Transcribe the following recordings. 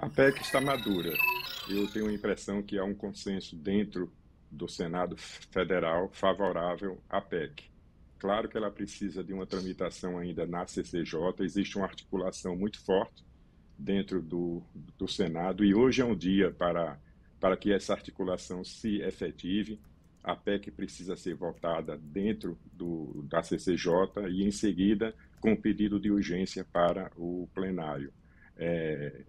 A PEC está madura. Eu tenho a impressão que há um consenso dentro do Senado Federal favorável à PEC. Claro que ela precisa de uma tramitação ainda na CCJ, existe uma articulação muito forte dentro do Senado e hoje é um dia para que essa articulação se efetive. A PEC precisa ser votada dentro da CCJ e, em seguida, com pedido de urgência para o plenário. É,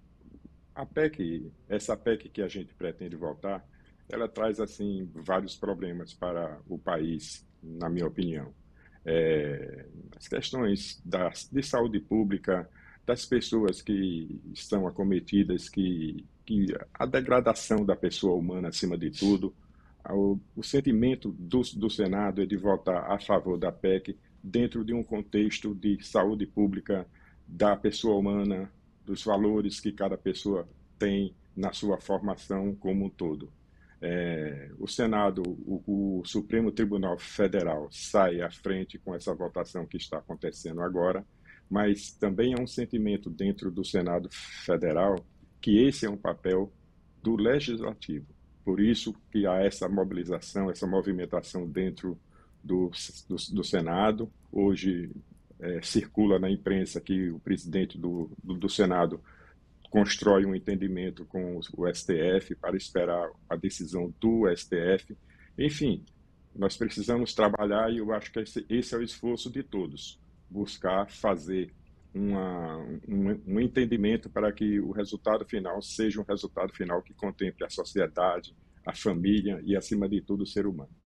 essa PEC que a gente pretende votar, ela traz assim vários problemas para o país, na minha opinião. As questões de saúde pública, das pessoas que estão acometidas, que a degradação da pessoa humana acima de tudo, o sentimento do Senado é de votar a favor da PEC dentro de um contexto de saúde pública da pessoa humana, dos valores que cada pessoa tem na sua formação como um todo. O Senado, o Supremo Tribunal Federal sai à frente com essa votação que está acontecendo agora, mas também há um sentimento dentro do Senado Federal que esse é um papel do Legislativo. Por isso que há essa mobilização, essa movimentação dentro do Senado. Hoje circula na imprensa que o presidente do Senado constrói um entendimento com o STF para esperar a decisão do STF. Enfim, nós precisamos trabalhar e eu acho que esse é o esforço de todos, buscar fazer um entendimento para que o resultado final seja um resultado final que contemple a sociedade, a família e, acima de tudo, o ser humano.